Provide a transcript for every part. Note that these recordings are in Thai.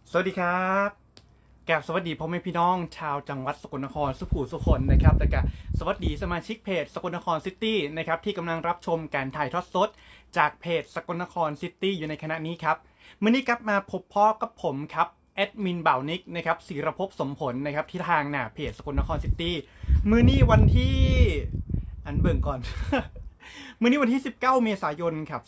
สวัสดีครับแกบสวัสดีพ่อแม่พี่น้องชาวจังหวัดสกลนครสุขูสุคนนะครับและก็สวัสดีสมาชิกเพจสกลนครซิตี้นะครับที่กำลังรับชมการถ่ายทอดสดจากเพจสกลนครซิตี้อยู่ในขณะนี้ครับมื้อนี้กลับมาพบพ่อกับผมครับแอดมินบ่าวนิกนะครับศิรภพสมผลนะครับที่ทางหน้าเพจสกลนครซิตี้มื้อนี้วันที่เบิ่งก่อน มื้อนี้วันที่19เมษายนครับ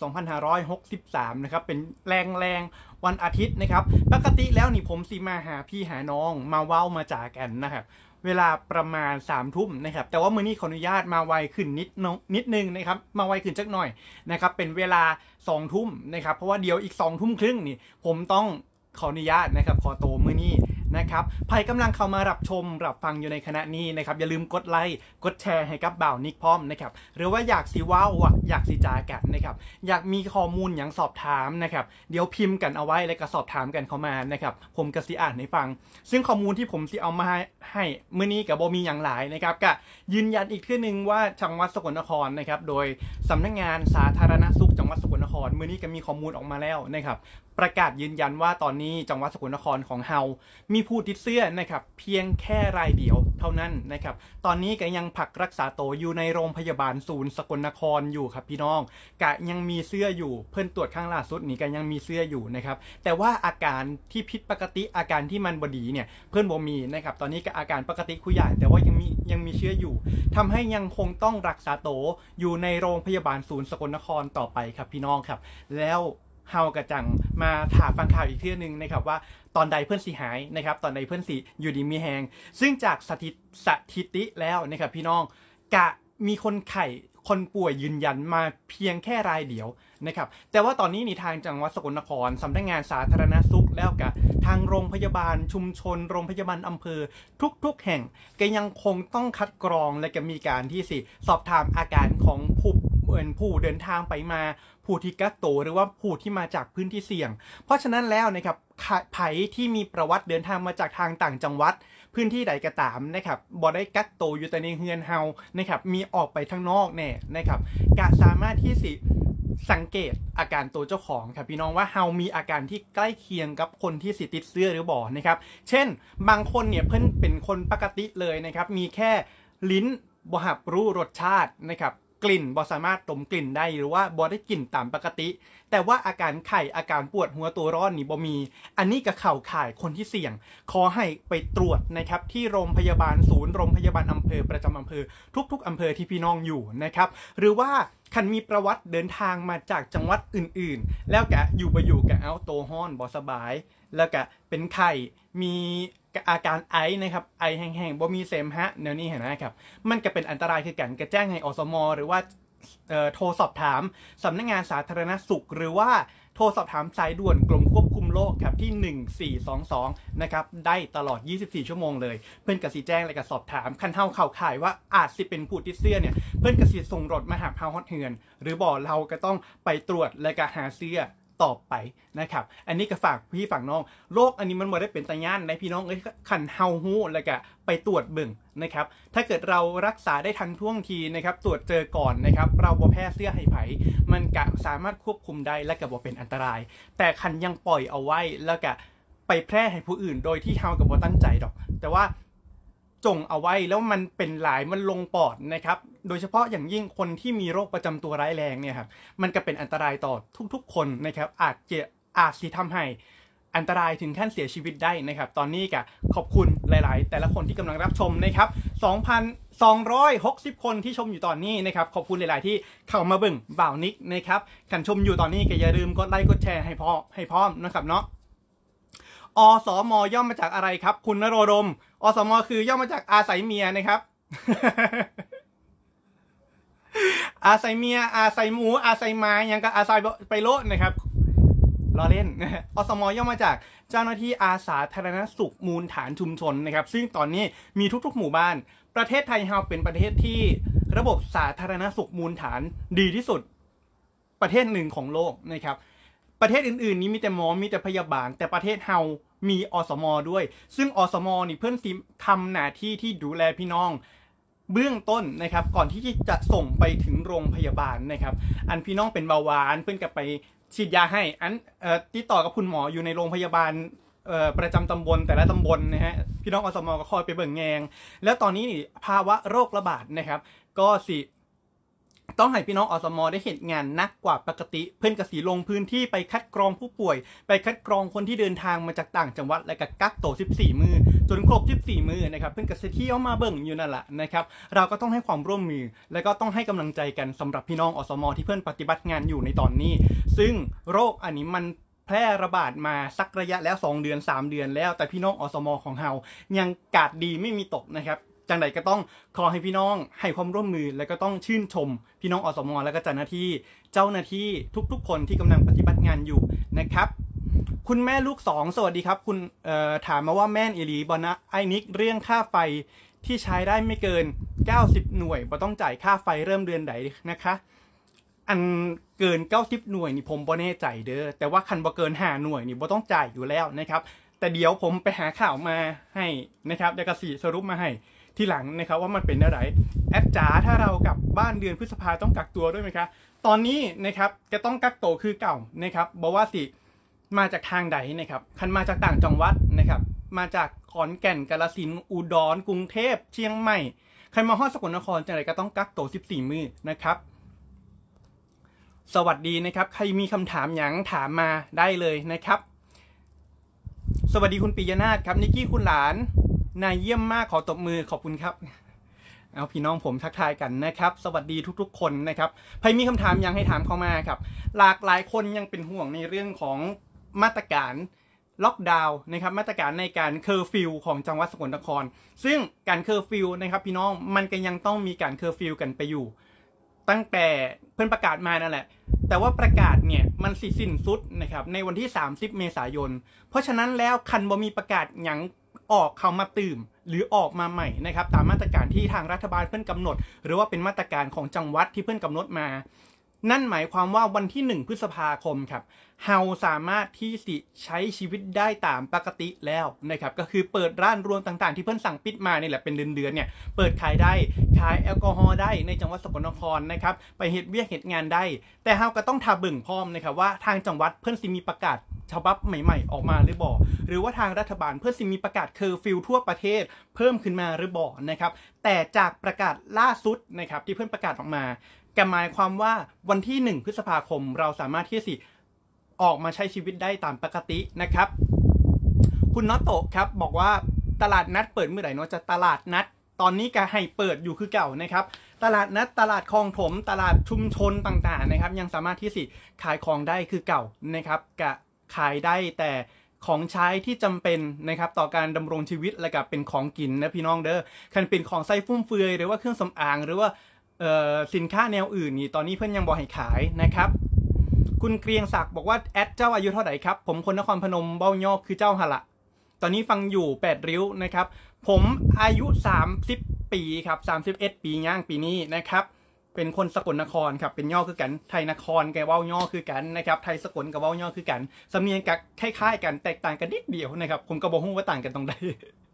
2563นะครับเป็นแรงวันอาทิตย์นะครับปกติแล้วนี่ผมสิมาหาพี่หาน้องมาเว้ามาจากกันนะครับเวลาประมาณ3 ทุ่มนะครับแต่ว่ามื้อนี้ขออนุญาตมาไวขึ้นนิดนึงนะครับมาไวขึ้นจักหน่อยนะครับเป็นเวลา2 ทุ่มนะครับเพราะว่าเดี๋ยวอีก2 ทุ่มครึ่งนี่ผมต้องขออนุญาตนะครับขอโตมื้อนี้นะครับใครกำลังเข้ามารับชมรับฟังอยู่ในขณะนี้นะครับอย่าลืมกดไลค์กดแชร์ให้กับบ่าวนิกพร้อมนะครับหรือว่าอยากสิว้าวอยากสิจากันนะครับอยากมีข้อมูลอย่างสอบถามนะครับเดี๋ยวพิมพ์กันเอาไว้แล้วก็สอบถามกันเข้ามานะครับผมก็สิอ่านให้ฟังซึ่งข้อมูลที่ผมสิเอามาให้มื้อนี้กับบ่มีอย่างหลายนะครับก็ยืนยันอีกทีนึงว่าจังหวัดสกลนครนะครับโดยสำนักงานสาธารณสุขจังหวัดสกลนครมื้อนี้ก็มีข้อมูลออกมาแล้วนะครับประกาศยืนยันว่าตอนนี้จังหวัดสกลนครของเฮามีผู้ติดเชื้อนะครับเพียงแค่รายเดียวเท่านั้นนะครับตอนนี้ก็ยังพักรักษาตัวอยู่ในโรงพยาบาลศูนย์สกลนครอยู่ครับพี่น้องก็ยังมีเสื้ออยู่เพิ่นตรวจข้างล่าสุดนี่ก็ยังมีเสื้ออยู่นะครับแต่ว่าอาการที่ผิดปกติอาการที่มันบดีเนี่ยเพิ่นบ่มีนะครับตอนนี้ก็อาการปกติคุยใหญ่แต่ว่ายังมีเชื้ออยู่ทำให้ยังคงต้องรักษาตัวอยู่ในโรงพยาบาลศูนย์สกลนครต่อไปครับพี่น้องครับแล้วเฮากระจังมาถามฟังข่าวอีกทีนึงนะครับว่าตอนใดเพื่อนสีหายนะครับตอนใดเพื่อนสีอยู่ดีมีแหงซึ่งจากสถิติแล้วนะครับพี่น้องกะมีคนป่วยยืนยันมาเพียงแค่รายเดียวนะครับแต่ว่าตอนนี้ในทางจังหวัดสกลนครสำนักงานสาธารณสุขแล้วกับทางโรงพยาบาลชุมชนโรงพยาบาลอำเภอทุกแห่งก็ยังคงต้องคัดกรองและก็มีการที่สอบถามอาการของผู้เดินทางไปมาผู้ที่กักตัวหรือว่าผู้ที่มาจากพื้นที่เสี่ยงเพราะฉะนั้นแล้วนะครับไผที่มีประวัติเดินทางมาจากทางต่างจังหวัดพื้นที่ใดก็ตามนะครับบ่ได้กักตัวอยู่แต่ในเฮือนเฮานะครับมีออกไปข้างนอกแน่นะครับก็สามารถที่สังเกตอาการตัวเจ้าของครับพี่น้องว่าเฮามีอาการที่ใกล้เคียงกับคนที่ติดเชื้อหรือบ่นะครับเช่นบางคนเนี่ยเพิ่นเป็นคนปกติเลยนะครับมีแค่ลิ้นบ่รับรู้รสชาตินะครับกลิ่นบ่สามารถดมกลิ่นได้หรือว่าบ่ได้กลิ่นตามปกติแต่ว่าอาการไข้อาการปวดหัวตัวร้อนนี่บ่มีอันนี้ก็เข้าข่ายคนที่เสี่ยงขอให้ไปตรวจนะครับที่โรงพยาบาลศูนย์โรงพยาบาลอำเภอประจำอำเภอทุกๆอำเภอที่พี่น้องอยู่นะครับหรือว่าคันมีประวัติเดินทางมาจากจังหวัดอื่นๆแล้วกะอยู่กะเอาโตฮ้อนบ่สบายแล้วกะเป็นไข้มีอาการไอนะครับไอแห้งๆบ่มีเสมหะแนวนี้เห็นไหมครับมันก็เป็นอันตรายคือกันก็แจ้งให้อสมหรือว่าโทรสอบถามสำนักงานสาธารณสุขหรือว่าโทรสอบถามสายด่วนกรมควบคุมโรคครับที่1422นะครับได้ตลอด24ชั่วโมงเลยเพื่อนกสิแจ้งและก็สอบถามคันเฮาเข้าข่ายว่าอาจสิเป็นผู้ติดเชื้อเนี่ยเพื่อนกสิส่งรถมาหาเฮาฮอดเฮือนหรือบ่เราก็ต้องไปตรวจและก็หาเชื้อต่อไปนะครับอันนี้ก็ฝากพี่ฝากน้องโรคอันนี้มันบ่ได้เป็นตาย่านในพี่น้องขันเฮาฮู้แล้วก็ไปตรวจเบิ่งนะครับถ้าเกิดเรารักษาได้ทันท่วงทีนะครับตรวจเจอก่อนนะครับเราบ่แพร่เชื้อให้ไผมันก็สามารถควบคุมได้และก็บ่เป็นอันตรายแต่คันยังปล่อยเอาไว้แล้วก็ไปแพร่ให้ผู้อื่นโดยที่เฮาก็บ่ตั้งใจดอกแต่ว่าจงเอาไว้แล้วมันเป็นหลายมันลงปอดนะครับโดยเฉพาะอย่างยิ่งคนที่มีโรคประจำตัวร้ายแรงเนี่ยครับมันก็เป็นอันตรายต่อทุกๆคนนะครับอาจสิทำให้อันตรายถึงขั้นเสียชีวิตได้นะครับตอนนี้ก็ขอบคุณหลายๆแต่ละคนที่กำลังรับชมนะครับ 2,260 คนที่ชมอยู่ตอนนี้นะครับขอบคุณหลายๆที่เข้ามาเบิ่งบ่าวนิกนะครับขันชมอยู่ตอนนี้ก็อย่าลืมกดไลค์กดแชร์ให้พร้อมนะครับเนาะอสมย่อมาจากอะไรครับคุณนโรดมอสมคือย่อมาจากอาศัยเมียนะครับ อาศัยเมียอาศัยหมูอาศัยไม้ยังก็อาศัยไปโลดนะครับล้อเล่นอสมย่อมาจากเจ้าหน้าที่อาสาธารณสุขมูลฐานชุมชนนะครับซึ่งตอนนี้มีทุกๆหมู่บ้านประเทศไทยเราเป็นประเทศที่ระบบสาธารณสุขมูลฐานดีที่สุดประเทศหนึ่งของโลกนะครับประเทศอื่นๆนี้มีแต่หมอมีแต่พยาบาลแต่ประเทศเรามีอสมด้วยซึ่งอสมนี่เพื่อนทำหน้าที่ที่ดูแลพี่น้องเบื้องต้นนะครับก่อนที่จะส่งไปถึงโรงพยาบาลนะครับอันพี่น้องเป็นเบาหวานเพื่อนกับไปฉีดยาให้ติดต่อกับคุณหมออยู่ในโรงพยาบาลประจำตำบลแต่ละตำบลนะฮะพี่น้องอสมก็คอยไปเบิ่งแงงแล้วตอนนี้นี่ภาวะโรคระบาดนะครับก็สิต้องให้พี่น้องอสมได้เห็นงานนักกว่าปกติเพื่อนกสีลงพื้นที่ไปคัดกรองผู้ป่วยไปคัดกรองคนที่เดินทางมาจากต่างจังหวัดและก็กักโตว14 มื้อจนครบ14 มื้อนะครับเพื่อนกสีเที่ยวมาเบิ่งอยู่นั่นแหละนะครับเราก็ต้องให้ความร่วมมือและก็ต้องให้กำลังใจกันสำหรับพี่น้องอสมที่เพื่อนปฏิบัติงานอยู่ในตอนนี้ซึ่งโรคอันนี้มันแพร่ระบาดมาสักระยะแล้ว2 เดือน 3 เดือนแล้วแต่พี่น้องอสมของเรายังกาดดีไม่มีตกนะครับจังใดก็ต้องขอให้พี่น้องให้ความร่วมมือและก็ต้องชื่นชมพี่น้องอสมและก็เจ้าหน้าที่ทุกๆคนที่กำลังปฏิบัติงานอยู่นะครับคุณแม่ลูก2สวัสดีครับคุณถามมาว่าแม่นอีหลีบอนะไอ้นิกเรื่องค่าไฟที่ใช้ได้ไม่เกิน90หน่วยบ่ต้องจ่ายค่าไฟเริ่มเดือนไหนนะคะอันเกิน90หน่วยนี่ผมบ่แน่ใจเด้อแต่ว่าคันบ่เกิน5หน่วยนี่บ่ต้องจ่ายอยู่แล้วนะครับแต่เดี๋ยวผมไปหาข่าวมาให้นะครับเดี๋ยวก็สรุปมาให้ที่หลังนะครับว่ามันเป็นอะไรแอดจ๋าถ้าเรากลับบ้านเดือนพฤษภาต้องกักตัวด้วยไหมคะตอนนี้นะครับจะต้องกักตัวคือเก่านะครับบอกว่าสิมาจากทางใดนะครับคันมาจากต่างจังหวัดนะครับมาจากขอนแก่นกาฬสินธุ์อุดรกรุงเทพเชียงใหม่ใครมาฮอดสกลนครจังไรก็ต้องกักตัว14 มื้อนะครับสวัสดีนะครับใครมีคำถามหยังถามมาได้เลยนะครับสวัสดีคุณปิยนาถครับนิกกี้คุณหลานนายเยี่ยมมากขอตบมือขอบคุณครับเอาพี่น้องผมทักทายกันนะครับสวัสดีทุกๆคนนะครับใครมีคำถามยังให้ถามเข้ามาครับหลากหลายคนยังเป็นห่วงในเรื่องของมาตรการล็อกดาวน์นะครับมาตรการในการเคอร์ฟิวของจังหวัดสกลนครซึ่งการเคอร์ฟิวนะครับพี่น้องมันก็ยังต้องมีการเคอร์ฟิวกันไปอยู่ตั้งแต่เพิ่นประกาศมานั่นแหละแต่ว่าประกาศเนี่ยมันสิ้นสุดนะครับในวันที่30 เมษายนเพราะฉะนั้นแล้วคันบ่มีประกาศหยังออกเข้ามาตื่มหรือออกมาใหม่นะครับตามมาตรการที่ทางรัฐบาลเพิ่นกำหนดหรือว่าเป็นมาตรการของจังหวัดที่เพิ่นกำหนดมานั่นหมายความว่าวันที่1 พฤษภาคมครับเฮาสามารถที่สิใช้ชีวิตได้ตามปกติแล้วนะครับก็คือเปิดร้านรวงต่างๆที่เพิ่นสั่งปิดมานี่แหละเป็นเดือนๆเนี่ยเปิดขายได้ขายแอลกอฮอล์ได้ในจังหวัดสกลนครนะครับไปเฮ็ดเวียกเฮ็ดงานได้แต่เฮาก็ต้องทาเบิ่งพร้อมนะครับว่าทางจังหวัดเพิ่นสิมีประกาศฉบับใหม่ๆออกมาหรือบ่หรือว่าทางรัฐบาลเพื่อสิมีประกาศเคอร์ฟิวทั่วประเทศเพิ่มขึ้นมาหรือบ่นะครับแต่จากประกาศล่าสุดนะครับที่เพิ่นประกาศออกมาก็หมายความว่าวันที่1 พฤษภาคมเราสามารถที่จะออกมาใช้ชีวิตได้ตามปกตินะครับคุณน็อตโตครับบอกว่าตลาดนัดเปิดเมื่อไหร่เนาะจะตลาดนัดตอนนี้ก็ให้เปิดอยู่คือเก่านะครับตลาดนัดตลาดคลองถมตลาดชุมชนต่างๆนะครับยังสามารถที่จะขายของได้คือเก่านะครับกะขายได้แต่ของใช้ที่จำเป็นนะครับต่อการดำรงชีวิตและกับเป็นของกินนะพี่น้องเด้อคันเป็นของใส่ฟุ่มเฟือยหรือว่าเครื่องสำอางหรือว่าสินค้าแนวอื่นนี่ตอนนี้เพื่อนยังบอกให้ขายนะครับคุณเกรียงศักดิ์บอกว่าแอดเจ้าอายุเท่าไหร่ครับผมคนนครพนมเบ้ายอกคือเจ้าหละตอนนี้ฟังอยู่8 ริ้วนะครับผมอายุ30 ปีครับ31 ปีย่างปีนี้นะครับเป็นคนสกลนครครับเป็นย่อคือกันไทยนครกับเว้าย่อคือกันนะครับไทยสกลกับเว้าย่อคือกันสำเนียงกับคล้ายๆกันแตกต่างกันนิดเดียวนะครับผมก็บอกว่าต่างกันตรงใด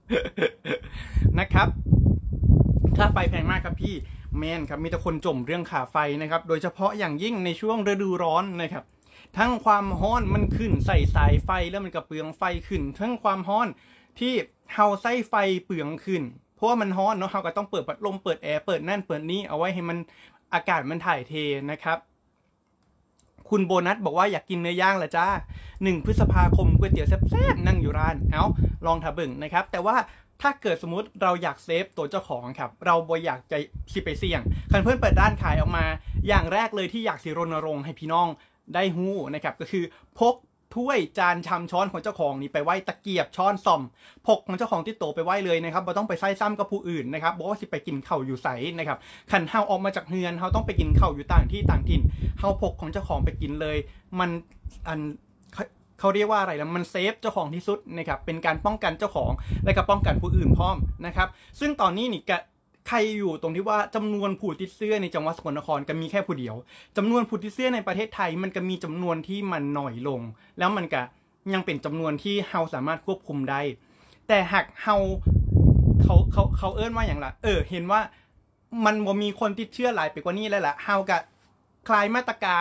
นะครับค่าไฟแพงมากครับพี่แมนครับมีแต่คนจมเรื่องค่าไฟนะครับโดยเฉพาะอย่างยิ่งในช่วงฤดูร้อนนะครับทั้งความร้อนมันขึ้นใส่สายไฟแล้วมันก็เปลืองไฟขึ้นทั้งความร้อนที่เฮาใส่ไฟเปลืองขึ้นเพราะว่ามันร้อนเนาะเฮาก็ต้องเปิดพัดลมเปิดแอร์เปิดนั่นเปิดนี้เอาไว้ให้มันอากาศมันถ่ายเทนะครับคุณโบนัสบอกว่าอยากกินเนื้อย่างละจ้า1 พฤษภาคมก๋วยเตี๋ยวแซ่บๆนั่งอยู่ร้านเอาลองทาเบิ่งนะครับแต่ว่าถ้าเกิดสมมุติเราอยากเซฟตัวเจ้าของครับเราบ่อยากจะสิไปเสี่ยงคันเพื่อนเปิดร้านขายออกมาอย่างแรกเลยที่อยากสิรณรงค์ให้พี่น้องได้ฮู้นะครับก็คือพกถ้วยจานชามช้อนของเจ้าของนี่ไปไว้ตะเกียบช้อนซ่อมพกของเจ้าของที่โตไปไว้เลยนะครับบ่ต้องไปใส่ซ้ำกับผู้อื่นนะครับบอกว่าสิไปกินข้าวอยู่ไสนะครับคันเฮาออกมาจากเฮือนเฮาต้องไปกินข้าวอยู่ต่างที่ต่างถิ่นเฮาพกของเจ้าของไปกินเลยมันเขาเรียกว่าอะไรนะมันเซฟเจ้าของที่สุดนะครับเป็นการป้องกันเจ้าของและก็ป้องกันผู้อื่นพร้อมนะครับซึ่งตอนนี้นี่ใครอยู่ตรงที่ว่าจำนวนผู้ติดเชื้อในจังหวัดสกลนครก็มีแค่ผู้เดียวจำนวนผู้ติดเชื้อในประเทศไทยมันก็มีจำนวนที่มันหน่อยลงแล้วมันก็ยังเป็นจำนวนที่เฮาสามารถควบคุมได้แต่หากเฮาเขาเอิ้นว่าอย่างไรเห็นว่ามันบ่มีคนติดเชื้อหลายไปกว่านี้แล้วล่ะเฮาก็คลายมาตรการ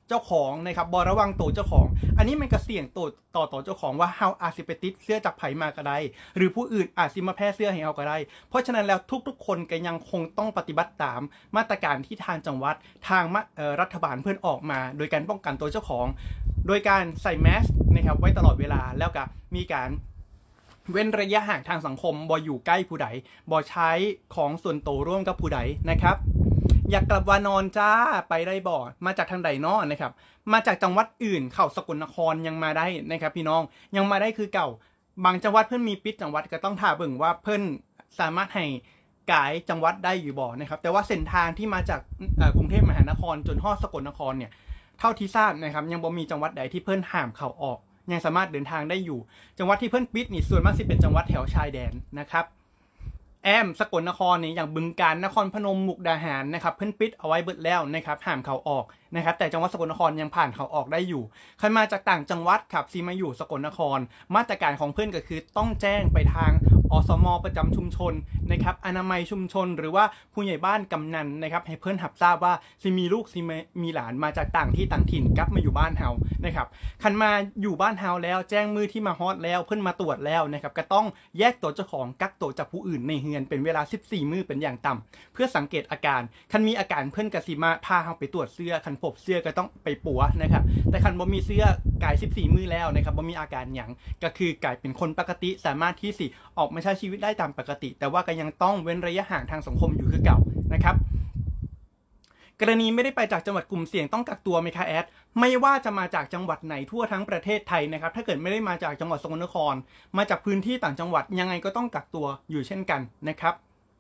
เจ้าของนะครับบระวังตัวเจ้าของอันนี้มันก็เสี่ยงต่อเจ้าของว่าเฮาอาจสิไปติดเสื้อจากไผมากระไดหรือผู้อื่นอาจสิมาแพร่เสื้อให้เฮาก็ได้เพราะฉะนั้นแล้วทุกๆคนก็ยังคงต้องปฏิบัติตามมาตรการที่ทางจังหวัดทางรัฐบาลเพื่อนออกมาโดยการป้องกันตัวเจ้าของโดยการใส่แมสนะครับไว้ตลอดเวลาแล้วก็มีการเว้นระยะห่างทางสังคมบ่อยู่ใกล้ผู้ใดบ่ใช้ของส่วนตัวร่วมกับผู้ใดนะครับอยากกลับวานอนจ้าไปได้บ่มาจากทางใดนอกนะครับมาจากจังหวัดอื่นเข้าสกลนครยังมาได้นะครับพี่น้องยังมาได้คือเก่าบางจังหวัดเพิ่นมีปิดจังหวัดก็ต้องท่าเบิ่งว่าเพิ่นสามารถให้กายจังหวัดได้อยู่บ่นะครับแต่ว่าเส้นทางที่มาจากกรุงเทพมหานครจนฮอดสกลนครเนี่ยเท่าที่ทราบนะครับยังบ่มีจังหวัดใดที่เพิ่นห้ามเข้าออกยังสามารถเดินทางได้อยู่จังหวัดที่เพิ่นปิดนี่ส่วนมากสิเป็นจังหวัดแถวชายแดนนะครับสกลนครนี่อย่างบึงกาฬนครพนมมุกดาหารนะครับเพิ่นปิดเอาไว้เบิดแล้วนะครับห้ามเข้าออกนะครับแต่จังหวัดสกลนครยังผ่านเข้าออกได้อยู่ใครมาจากต่างจังหวัดครับซีมาอยู่สกลนครมาตรการของเพื่อนก็คือต้องแจ้งไปทางอสม.ประจำชุมชนนะครับอนามัยชุมชนหรือว่าผู้ใหญ่บ้านกำนันนะครับให้เพื่อนหับทราบว่าซีมีลูกซีมีหลานมาจากต่างที่ต่างถิ่นกลับมาอยู่บ้านเฮานะครับคันมาอยู่บ้านเฮาแล้วแจ้งมือที่มาฮอดแล้วเพื่อนมาตรวจแล้วนะครับก็ต้องแยกตัวเจ้าของกักตัวจากผู้อื่นในเฮือนเป็นเวลา14 มื้อเป็นอย่างต่ำเพื่อสังเกตอาการคันมีอาการเพื่อนกสิมาพาเฮาไปตรวจเสื้อคันพบเสื้อก็ต้องไปปัวนะครับแต่คันบ่มีเสื้อกาย14 มื้อแล้วนะครับบ่มีอาการหยังก็คือกลายเป็นคนปกติสามารถที่สิออกมาใช้ชีวิตได้ตามปกติแต่ว่าก็ยังต้องเว้นระยะห่างทางสังคมอยู่คือเก่านะครับกรณีไม่ได้ไปจากจังหวัดกลุ่มเสี่ยงต้องกักตัวไหมคะแอดไม่ว่าจะมาจากจังหวัดไหนทั่วทั้งประเทศไทยนะครับถ้าเกิดไม่ได้มาจากจังหวัดสกลนครมาจากพื้นที่ต่างจังหวัดยังไงก็ต้องกักตัวอยู่เช่นกันนะครับ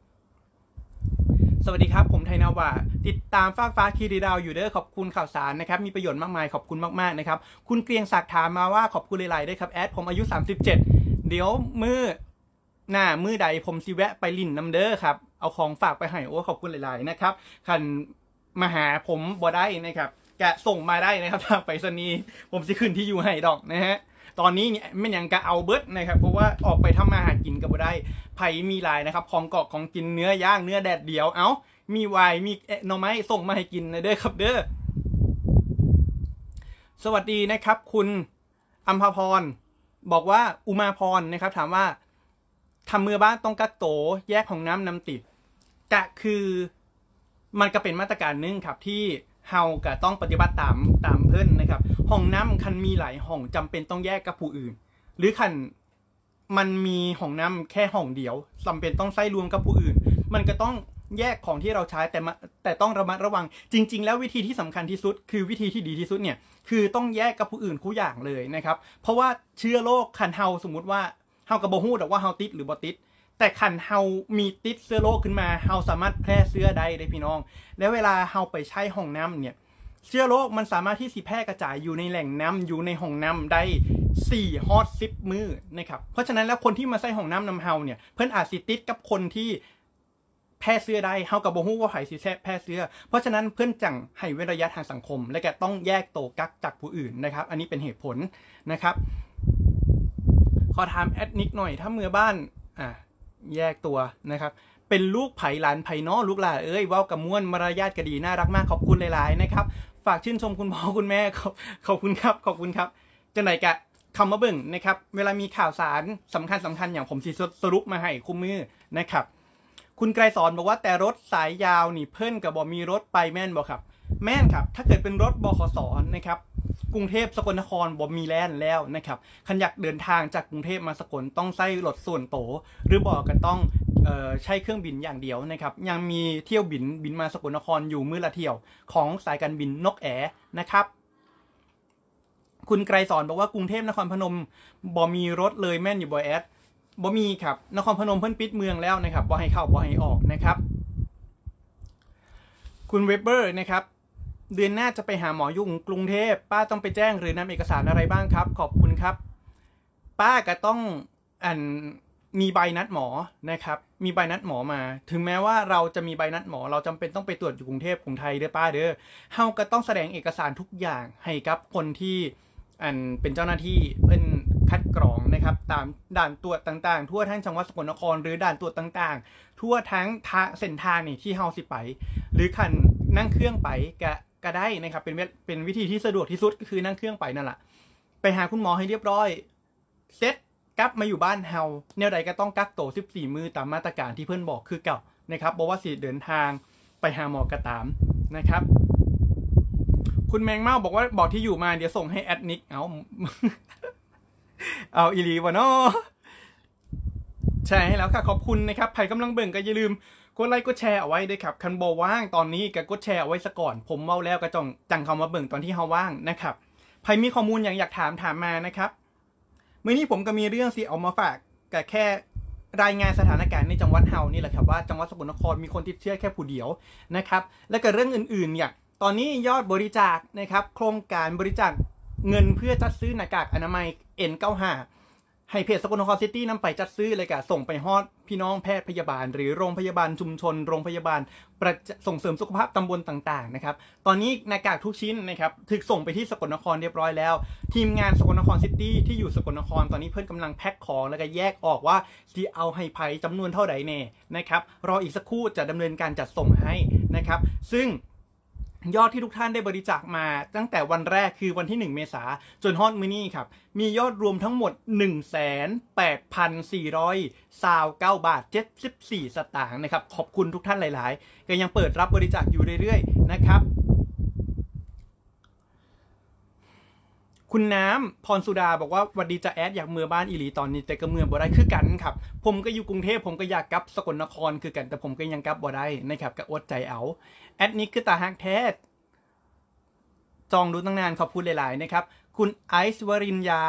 สวัสดีครับผมไทยนาวาติดตามฟ้าคีรีดาวอยู่เด้อขอบคุณข่าวสารนะครับมีประโยชน์มากมายขอบคุณมากๆนะครับคุณเกรียงศักดิ์ถามมาว่าขอบคุณหลายๆด้วยครับแอดผมอายุ37เดี๋ยวมือใดผมสิแวะไปลิ่นน้ำเด้อครับเอาของฝากไปให้โอ้ขอบคุณหลายๆนะครับคันมาหาผมบ่ได้นะครับแกส่งมาได้นะครับทางไปรษณีย์ผมสิขึ้นที่อยู่ให้ดอกนะฮะตอนนี้เนี่ยไม่ยังกะเอาเบิร์ดนะครับเพราะว่าออกไปทำมาหากินก็บ่ได้ไผ่มีหลายนะครับของเกาะของกินเนื้อย่างเนื้อแดดเดียวมีไวน์มีหน่อไม้ส่งมาให้กินนะเด้อครับเด้อสวัสดีนะครับคุณอัมพพรบอกว่าอุมาพรนะครับถามว่าทำเมื่อบ้านต้องกักโตแยกห้องน้ำนำติดก็คือมันก็เป็นมาตรการนึงครับที่เฮาก็ต้องปฏิบัติตามเพิ่นนะครับห้องน้ำคันมีหลายห้องจำเป็นต้องแยกกับผู้อื่นหรือคันมันมีห้องน้ำแค่ห้องเดียวจำเป็นต้องใช้รวมกับผู้อื่นมันก็ต้องแยกของที่เราใช้แต่ต้องระมัดระวังจริงๆแล้ววิธีที่สำคัญที่สุดคือวิธีที่ดีที่สุดเนี่ยคือต้องแยกกับผู้อื่นคู่อย่างเลยนะครับเพราะว่าเชื้อโรคคันเฮาสมมุติว่าเฮากับบ่ฮู้ดอกว่าเฮาติดหรือบ่ติดแต่คันเฮามีติดเชื้อโรคขึ้นมาเฮาสามารถแพร่เชื้อได้เลยพี่น้องแล้วเวลาเฮาไปใช้ห้องน้ำเนี่ยเชื้อโรคมันสามารถที่สิแพร่กระจายอยู่ในแหล่งน้ำอยู่ในห้องน้ำได้4 ฮอด 10 มื้อนะครับเพราะฉะนั้นแล้วคนที่มาใช้ห้องน้ำนำเฮาเนี่ยเพิ่นอาจสิติดกับคนที่แพร่เชื้อได้เฮากับบ่ฮู้ว่าไผสิแพร่เชื้อเพราะฉะนั้นเพิ่นจังให้เว้นระยะทางสังคมและก็ต้องแยกตัวกักจากผู้อื่นนะครับอันนี้เป็นเหตุผลนะครับขอถามแอดนิกหน่อยถ้าเมื่อบ้านแยกตัวนะครับเป็นลูกไผ่หลานไผ่น้อลูกหลานเว้ากับม่วนมารยาทก็ดีน่ารักมากขอบคุณหลายๆนะครับฝากชื่นชมคุณพ่อคุณแม่ขอบคุณครับจังไหนกะคำมาเบิ่งนะครับเวลามีข่าวสารสำคัญอย่างผมสิสรุปมาให้คู่มือนะครับคุณไกรสอนบอกว่าแต่รถสายยาวนี่เพิ่นกับบ่มีรถไปแม่นบ่ครับแม่นครับถ้าเกิดเป็นรถบขส.นะครับกรุงเทพสกลนครบ่มีแล่นแล้วนะครับคันอยากเดินทางจากกรุงเทพมาสกลต้องใช้รถส่วนโตหรือบ่ก็ต้องใช้เครื่องบินอย่างเดียวนะครับยังมีเที่ยวบินมาสกลนครอยู่มื้อละเที่ยวของสายการบินนกแอร์นะครับคุณไกรสอนบอกว่ากรุงเทพนครพนมบ่มีรถเลยแม่นอยู่บ่แอดบ่มีครับนครพนมเพิ่นปิดเมืองแล้วนะครับบ่ให้เข้าบ่ให้ออกนะครับคุณเวเบอร์นะครับเดือนหน้าจะไปหาหมออยู่กรุงเทพป้าต้องไปแจ้งหรือนำเอกสารอะไรบ้างครับขอบคุณครับป้าก็ต้องมีใบนัดหมอนะครับมีใบนัดหมอมาถึงแม้ว่าเราจะมีใบนัดหมอเราจำเป็นต้องไปตรวจอยู่กรุงเทพกรุงไทยเด้อป้าเด้อเฮาก็ต้องแสดงเอกสารทุกอย่างให้กับคนที่เป็นเจ้าหน้าที่เพิ่นคัดกรองนะครับตามด่านตรวจต่างๆทั่วทั้งจังหวัดสกลนครหรือด่านตรวจต่างๆทั่วทั้งเส้นทางนี่ที่เฮาสิไปหรือคันนั่งเครื่องไปก็ก็ได้นะครับเป็นวิธีที่สะดวกที่สุดก็คือนั่งเครื่องไปนั่นแหละไปหาคุณหมอให้เรียบร้อยเซ็ตกลับมาอยู่บ้านเฮาแนวใดก็ต้องกักตัว14 มื้อตามมาตรการที่เพื่อนบอกคือเก่านะครับบอกว่าสิเดินทางไปหาหมอกระตามนะครับคุณแมงเม่าบอกว่าบอกที่อยู่มาเดี๋ยวส่งให้แอดนิกเอาอีลีวะเนาะแชร์ให้แล้วค่ะขอบคุณนะครับใครกำลังเบิ่งก็อย่าลืมกดไลค์กดแชร์เอาไว้ด้วยครับคันบอว่างตอนนี้ก็กดแชร์เอาไว้ซะก่อนผมเมาแล้วก็จังเข้ามาเบิ่งตอนที่เฮาว่างนะครับใครมีข้อมูลอย่างอยากถามมานะครับมื้อนี้ผมก็มีเรื่องสิเอามาฝากกับแค่รายงานสถานการณ์ในจังหวัดเฮานี่แหละครับว่าจังหวัดสกลนครมีคนติดเชื้อแค่ผู้เดียวนะครับและก็เรื่องอื่นๆเนี่ยตอนนี้ยอดบริจาคนะครับโครงการบริจาคเงินเพื่อจัดซื้อหน้ากากอนามัย N95 ให้เพจสกลนครซิตี้นำไปจัดซื้อเลยกะส่งไปฮอดพี่น้องแพทย์พยาบาลหรือโรงพยาบาลชุมชนโรงพยาบาลส่งเสริมสุขภาพตำบลต่างๆนะครับตอนนี้หน้ากากทุกชิ้นนะครับถูกส่งไปที่สกลนครเรียบร้อยแล้วทีมงานสกลนครซิตี้ที่อยู่สกลนครตอนนี้เพื่อนกำลังแพ็คของแล้วก็แยกออกว่าที่เอาให้ไผจำนวนเท่าไหร่แน่นะครับรออีกสักครู่จะดำเนินการจัดส่งให้นะครับซึ่งยอดที่ทุกท่านได้บริจาคมาตั้งแต่วันแรกคือวันที่1 เมษายนจนฮอดมื้อนี้ครับมียอดรวมทั้งหมด 1,8,429 บาท74 สตางค์นะครับขอบคุณทุกท่านหลายๆก็ยังเปิดรับบริจาคอยู่เรื่อยๆนะครับคุณน้ำพรสุดาบอกว่าวันดีจะแอดอยากเมื่อบ้านอีหลีตอนนี้แต่ก็เมื่อบ่ได้คือกันครับผมก็อยู่กรุงเทพผมก็อยากกลับสกลนครคือกันแต่ผมก็ยังกลับบ่ได้นะครับก็อดใจเอาแอดนี้คือตาฮักแท้จองดูตั้งนานขอบคุณหลายๆนะครับคุณไอซ์วรินยา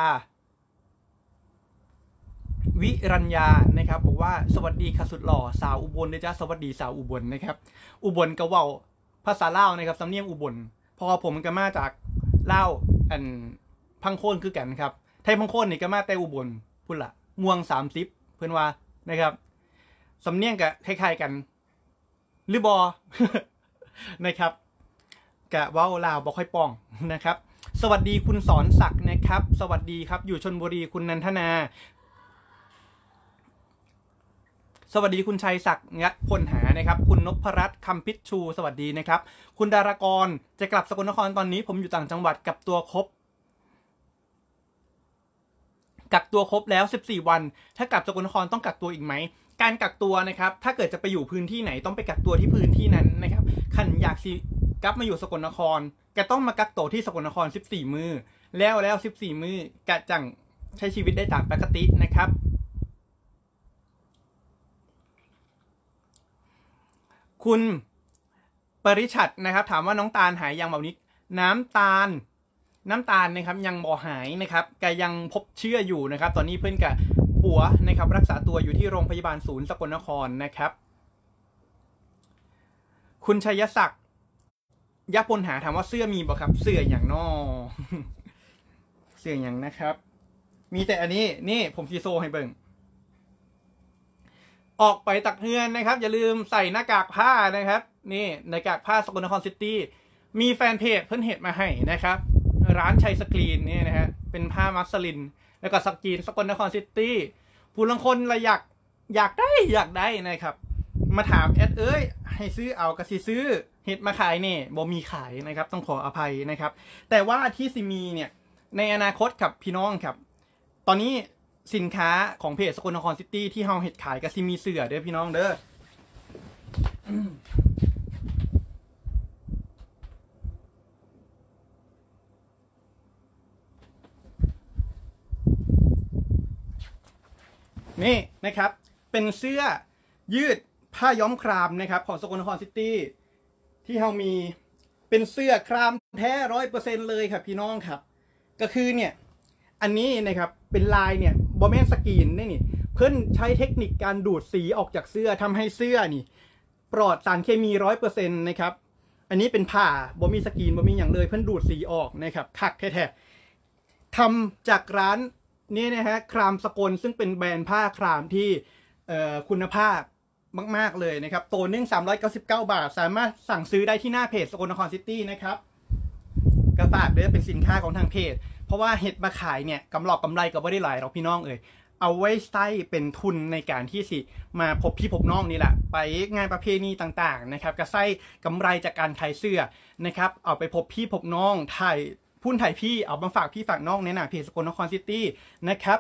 วิรัญญานะครับบอกว่าสวัสดีค่ะสุดหล่อสาวอุบลนะจ๊ะสวัสดีสาวอุบลนะครับอุบลก็เว้าภาษาลาวนะครับสำเนียงอุบลพอผมก็มาจากลาวพังโคนคือกันครับไทยพังโคนนี่ก็มาแต่อุบลพุ่นละม่วง30เพื่อนว่านะครับสำเนียงกับคล้ายๆกันหรือบอ นะครับกะว่าลาวบอกค่อยป้องนะครับสวัสดีคุณสอนศักดิ์นะครับสวัสดีครับอยู่ชลบุรีคุณนันทนาสวัสดีคุณชัยศักดิ์งัดพลหานะครับคุณนพรัตน์คำพิชชูสวัสดีนะครับคุณดารากรจะกลับสกลนครตอนนี้ผมอยู่ต่างจังหวัดกักตัวครบแล้ว14 วันถ้ากลับสกลนครต้องกักตัวอีกไหมการกักตัวนะครับถ้าเกิดจะไปอยู่พื้นที่ไหนต้องไปกักตัวที่พื้นที่นั้นนะครับขันอยากกลับมาอยู่สกลนครก็ต้องมากักตัวที่สกลนคร14 มื้อแล้ว14 มื้อกะจังใช้ชีวิตได้ตามปกตินะครับคุณปริชัดนะครับถามว่าน้องตาลหายยังแบบนี้น้ำตาลนะครับยังบ่หายนะครับก็ยังพบเชื้ออยู่นะครับตอนนี้เพื่อนกับปัวนะครับรักษาตัวอยู่ที่โรงพยาบาลศูนย์สกลนครนะครับคุณชัยศักดิ์ยะพลหาถามว่าเสื้อมีบ่ครับเสื้ออย่างนอเสื้ออย่างนะครับมีแต่อันนี้นี่ผมซีโซให้เบิ่งออกไปตักเฮือนนะครับอย่าลืมใส่หน้ากากผ้านะครับนี่หน้ากากผ้าสกลนครซิตี้มีแฟนเพจเพิ่นเห็ดมาให้นะครับร้านชัยสกรีนนี่นะฮะเป็นผ้ามัสลินแล้วก็สกรีนสกลนครซิตี้ผู้ลังคนละอยากได้นะครับมาถามแอดให้ซื้อเอากระสีซื้อเห็ดมาขายเนี่ยบ่มีขายนะครับต้องขออภัยนะครับแต่ว่าที่ซิมีเนี่ยในอนาคตครับพี่น้องครับตอนนี้สินค้าของเพจสกลนครซิตี้ที่เฮาเห็ดขายกระซิมีเสื้อเด้อพี่น้องเด้อนี่นะครับเป็นเสื้อยืดผ้าย้อมครามนะครับของสกลนครซิตี้ที่เรามีเป็นเสื้อครามแท้ 100% เลยครับพี่น้องครับก็คือเนี่ยอันนี้นะครับเป็นลายเนี่ยบอแมนสกรีนนี่เพิ่นใช้เทคนิคการดูดสีออกจากเสื้อทำให้เสื้อนี่ปลอดสารเคมี 100% นะครับอันนี้เป็นผ้าบอมีสกรีนบอมีอย่างเลยเพิ่นดูดสีออกนะครับคักแท้ๆทำจากร้านนี่นะฮะครามสกลซึ่งเป็นแบรนด์ผ้าครามที่คุณภาพมากๆเลยนะครับตัวนึง399 บาทสามารถสั่งซื้อได้ที่หน้าเพจสกลนครซิตี้นะครับกระฝากด้วยเป็นสินค้าของทางเพจเพราะว่าเห็ดมาขายเนี่ยกำไรก็ไม่ได้หลายหรอกพี่น้องเอาไว้ใช้เป็นทุนในการที่สิมาพบพี่พบน้องนี่แหละไปงานประเพณีต่างๆนะครับก็ใช้กำไรจากการขายเสื้อนะครับเอาไปพบพี่พบน้องถ่ายพุ่นถ่ายพี่เอามาฝากพี่ฝากน้องในหน้าเพจสกลนครซิตี้นะครับ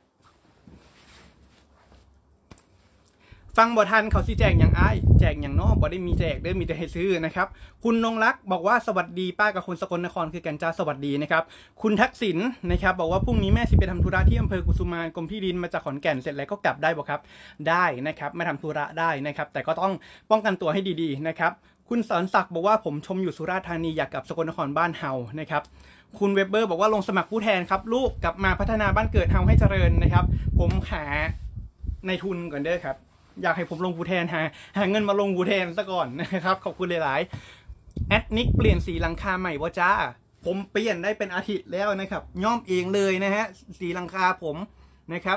ฟังบ่ทันเขาสิแจกอย่างอ้ายแจกอย่างน้องบ่ได้มีแจกเด้อมีแต่ให้ซื้อนะครับคุณนงรักบอกว่าสวัสดีป้ากับคนสกลนครคือกันจ้าสวัสดีนะครับคุณทักษิณนะครับบอกว่าพรุ่งนี้แม่สิไปทำธุระที่อำเภอกุสุมานกรมที่ดินมาจากขอนแก่นเสร็จแล้วก็กลับได้บ่ครับได้นะครับมาทำธุระได้นะครับแต่ก็ต้องป้องกันตัวให้ดีๆนะครับคุณสอนศักดิ์บอกว่าผมชมอยู่สุราษฎร์ธานีอยากกลับสกลนครบ้านเฮานะครับคุณเวเบอร์บอกว่าลงสมัครผู้แทนครับลูกกลับมาพัฒนาบ้านเกิดเฮาให้เจริญนะครับผมหาในทุนก่อนเด้อครับอยากให้ผมลงผู้แทนหาเงินมาลงผู้แทนซะก่อนนะครับขอบคุณหลายๆแอดนิกเปลี่ยนสีหลังคาใหม่วะจ้าผมเปลี่ยนได้เป็นอาทิตย์แล้วนะครับย่อมเองเลยนะฮะสีหลังคาผมนะครับ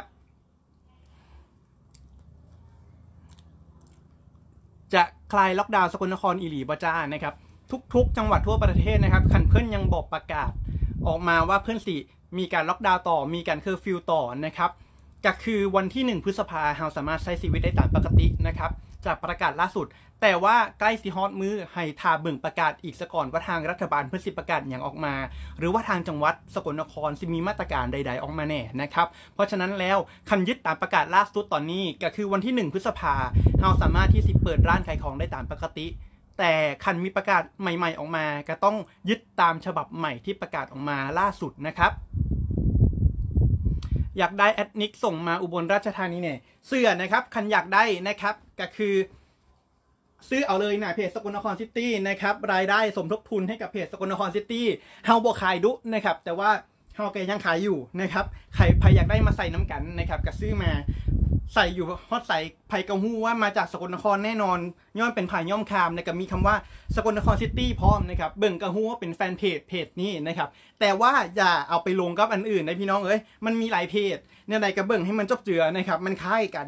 จะคลายล็อกดาวน์สกลนครอีหลีบ่จ้านะครับทุกจังหวัดทั่วประเทศนะครับคันเพื่อนยังบอกประกาศออกมาว่าเพื่อนสิมีการล็อกดาวน์ต่อมีการเคอร์ฟิวต่อนะครับก็คือวันที่1 พฤษภาคมเราสามารถใช้ชีวิตได้ตามปกตินะครับจากประกาศล่าสุดแต่ว่าใกล้สิฮอตมือให้ทาเบิ่งประกาศอีกซะก่อนว่าทางรัฐบาลเพื่อสิประกาศอย่างออกมาหรือว่าทางจังหวัดสกลนครสิมีมาตรการใดๆออกมาแน่นะครับเพราะฉะนั้นแล้วคันยึดตามประกาศล่าสุดตอนนี้ก็คือวันที่1 พฤษภาคมเราสามารถที่สิเปิดร้านขายของได้ตามปกติแต่คันมีประกาศใหม่ๆออกมาก็ต้องยึดตามฉบับใหม่ที่ประกาศออกมาล่าสุดนะครับอยากได้แอดนิกส่งมาอุบลราชธานีเนี่ยเสื้อนะครับคันอยากได้นะครับก็คือซื้อเอาเลยนะเพจสกลนครซิตี้นะครับรายได้สมทบทุนให้กับเพจสกลนครซิตี้เฮาบ่ขายดุนะครับแต่ว่าเฮาแกยังขายอยู่นะครับใครอยากได้มาใส่น้ำกันนะครับก็ซื้อมาใส่อยู่ฮอตใส่ไผ่กระหู้ว่ามาจากสกลนครแน่นอนย้อนเป็นผ่าย่อมคามนะครับมีคำว่าสกลนครซิตี้พร้อมนะครับเบิ่งกระหู้ว่าเป็นแฟนเพจนี้นะครับแต่ว่าอย่าเอาไปลงกับอันอื่นนะพี่น้องเอ้ยมันมีหลายเพจเนี่ยใดกระเบิ่งให้มันจบเจือนะครับมันคล้ายกัน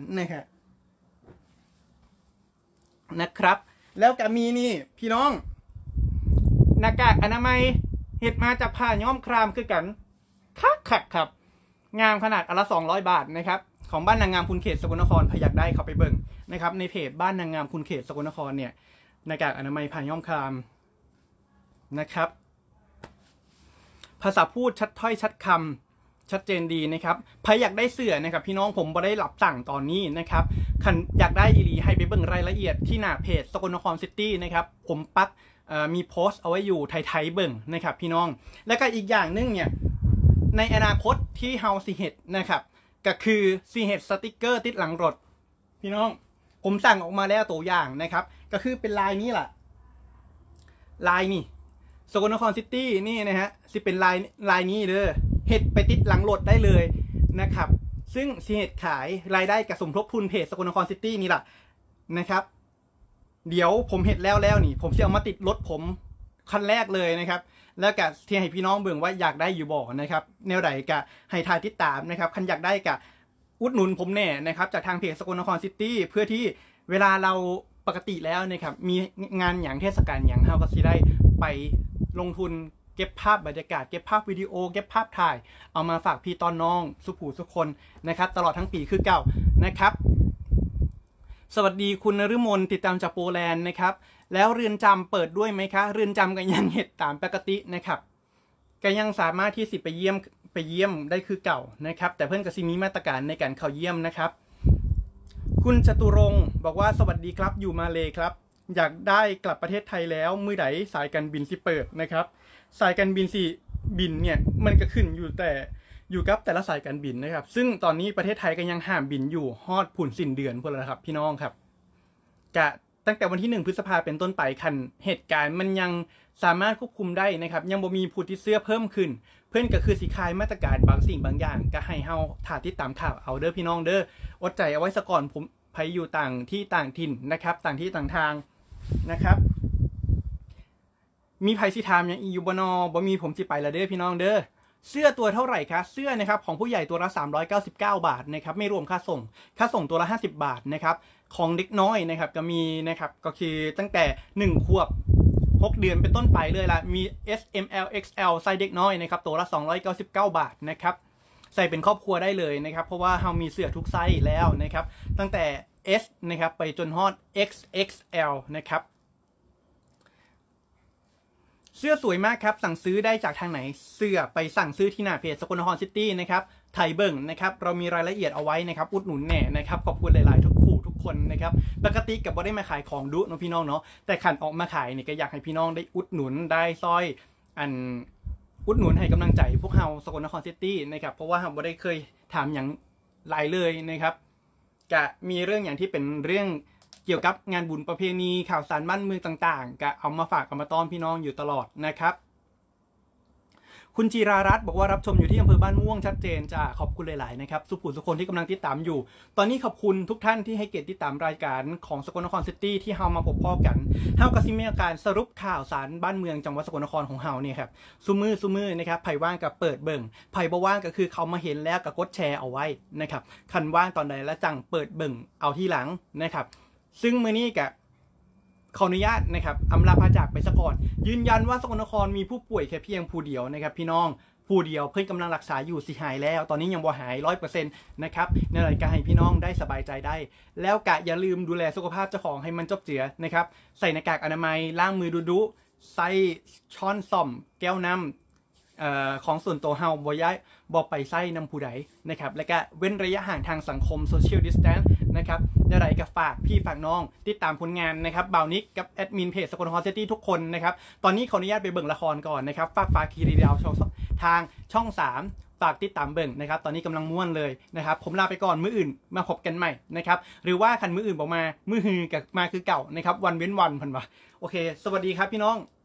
นะครับแล้วก็มีนี่พี่น้องหน้ากากอนามัยเห็ดมาจากผ้าย้อมครามคือกันคักครับงามขนาดอันละ200 บาทนะครับของบ้านนางงามคุณเขตสกลนครพยักได้เข้าไปเบิ่งนะครับในเพจบ้านนางงามคุณเขตสกลนครเนี่ยหน้ากากอนามัยผ้าย้อมครามนะครับภาษาพูดชัดถ้อยชัดคำชัดเจนดีนะครับใครอยากได้เสื้อนะครับพี่น้องผมบ่ได้รับสั่งตอนนี้นะครับคันอยากได้อีหลีให้ไปเบิ่งรายละเอียดที่หน้าเพจสกลนครซิตี้นะครับผมปักมีโพสต์เอาไว้อยู่ไทยเบิ่งนะครับพี่น้องแล้วก็อีกอย่างนึงเนี่ยในอนาคตที่เฮาสิเฮ็ดนะครับก็คือสิเฮ็ดสติกเกอร์ติดหลังรถพี่น้องผมสั่งออกมาแล้วตัวอย่างนะครับก็คือเป็นลายนี้แหละลายนี่สกลนครซิตี้นี่นะฮะสิเป็นลายนี้เด้อเฮ็ดไปติดหลังรถได้เลยนะครับซึ่งสิเฮ็ดขายรายได้กับสมทบทุนเพจสกลนครซิตี้นี่แหละนะครับเดี๋ยวผมเฮ็ดแล้วนี่ผมจะเอามาติดรถผมคันแรกเลยนะครับแล้วก็ที่ให้พี่น้องเบิ่งว่าอยากได้อยู่บ่นะครับแนวใดก็ให้ทายติดตามนะครับคันอยากได้ก็อุดหนุนผมแน่นะครับจากทางเพจสกลนครซิตี้เพื่อที่เวลาเราปกติแล้วนะครับมีงานอย่างเทศกาลอย่างเฮาก็สิได้ไปลงทุนเก็บภาพบรรยากาศเก็บภาพวิดีโอเก็บภาพถ่ายเอามาฝากพี่ตอนน้องสุผู้สุคนนะครับตลอดทั้งปีคือเก่านะครับสวัสดีคุณนฤมลติดตามจากโปแลนด์นะครับแล้วเรือนจำเปิดด้วยไหมคะเรือนจำก็ยังเฮ็ดตามปกตินะครับก็ยังสามารถที่สิไปเยี่ยมได้คือเก่านะครับแต่เพิ่นก็สิมีมาตรการในการเข้าเยี่ยมนะครับคุณจตุรงค์บอกว่าสวัสดีครับอยู่มาเลครับอยากได้กลับประเทศไทยแล้วมื้อใดสายการบินสิเปิดนะครับสายการบินสิบินเนี่ยมันก็ขึ้นอยู่กับแต่ละสายการบินนะครับซึ่งตอนนี้ประเทศไทยก็ยังห้ามบินอยู่ฮอดผุ่นสิ้นเดือนพวกเราครับพี่น้องครับกะตั้งแต่วันที่1 พฤษภาคมเป็นต้นไปคันเหตุการณ์มันยังสามารถควบคุมได้นะครับยังบ่มีผู้ติดเชื้อเพิ่มขึ้นเพื่อนก็คือสิคลายมาตรการบางสิ่งบางอย่างก็ให้เฮาถ่าติดตามข่าวเอาเด้อพี่น้องเด้ออดใจเอาไว้ซะก่อนผมไปอยู่ต่างที่ต่างถิ่นนะครับต่างที่ต่างทางนะครับมีไผสิถามยังอีอยู่บ่มีผมสิไปละเด้อพี่น้องเด้อเสื้อตัวเท่าไหร่คะเสื้อนะครับของผู้ใหญ่ตัวละ399 บาทนะครับไม่รวมค่าส่งตัวละ50 บาทนะครับของเด็กน้อยนะครับก็มีนะครับก็คือตั้งแต่1 ขวบ6 เดือนเป็นต้นไปเลยล่ะมี S M L X L ไซส์เด็กน้อยนะครับตัวละ299 บาทนะครับใส่เป็นครอบครัวได้เลยนะครับเพราะว่าเรามีเสื้อทุกไซส์แล้วนะครับตั้งแต่ S นะครับไปจนฮอด XXL นะครับเสื้อสวยมากครับสั่งซื้อได้จากทางไหนเสื้อไปสั่งซื้อที่หน้าเพจสกลนครซิตี้นะครับไทยเบิ่งนะครับเรามีรายละเอียดเอาไว้นะครับอุดหนุนแน่นะครับขอบคุณหลายๆทุกผู้ทุกคนนะครับปกติกับบ่ได้มาขายของดุเนาะพี่น้องเนาะแต่ขันออกมาขายเนี่ยก็อยากให้พี่น้องได้อุดหนุนได้ซอยอุดหนุนให้กำลังใจพวกเราสกลนครซิตี้นะครับเพราะว่าเราบ่ได้เคยถามอย่างหลายเลยนะครับจะมีเรื่องอย่างที่เป็นเรื่องเกี่ยวกับงานบุญประเพณีข่าวสารบ้านเมืองต่างๆก็เอามาฝากเอามาต้อนพี่น้องอยู่ตลอดนะครับคุณจีรารัตน์บอกว่ารับชมอยู่ที่อำเภอบ้านม่วงชัดเจนจ้าขอบคุณหลายๆนะครับสุขคนที่กำลังติดตามอยู่ตอนนี้ขอบคุณทุกท่านที่ให้เกียรติติดตามรายการของสกลนครซิตี้ที่เฮามาพบพ่อกันเฮากับซิมีการสรุปข่าวสารบ้านเมืองจังหวัดสกลนครของเฮาเนี่ยครับซุมือนะครับไผ่ว่างกับเปิดเบิ่งไผ่บ่ว่างก็คือเขามาเห็นแล้วก็กดแชร์เอาไว้นะครับคันว่างตอนใดแล้วจังเปิดเบิ่งเอาที่หลังนะครับซึ่งมื้อนี้กับขออนุญาตนะครับอำลาพาจากไปซะก่อนยืนยันว่าสกลนครมีผู้ป่วยแค่เพียงผู้เดียวนะครับพี่น้องผู้เดียวเพื่อนกำลังรักษาอยู่สิหายแล้วตอนนี้ยังบ่หาย 100% นะครับในรายการให้พี่น้องได้สบายใจได้แล้วกะอย่าลืมดูแลสุขภาพเจ้าของให้มันจบเจือนะครับใส่หน้ากากอนามัยล้างมือดุๆใส่ช้อนซ่อมแก้วน้ำของส่วนตัวเฮาบ่ย้ายบ่ไปใส่น้ำผู้ใดนะครับและก็เว้นระยะห่างทางสังคม social distance นะครับในรายการฝากพี่ฝากน้องติดตามผลงานนะครับบ่าวนิกกับแอดมินเพจสกลนครซิตี้ทุกคนนะครับตอนนี้ขออนุญาตไปเบิ่งละครก่อนนะครับฝากคีรีดาวทางช่อง3ฝากติดตามเบิ่งนะครับตอนนี้กำลังม่วนเลยนะครับผมลาไปก่อนมื้ออื่นมาพบกันใหม่นะครับหรือว่าคันมื้ออื่นบอกมามื้อฮือกับมาคือเก่านะครับวันเว้นวันพันวะโอเคสวัสดีครับพี่น้อง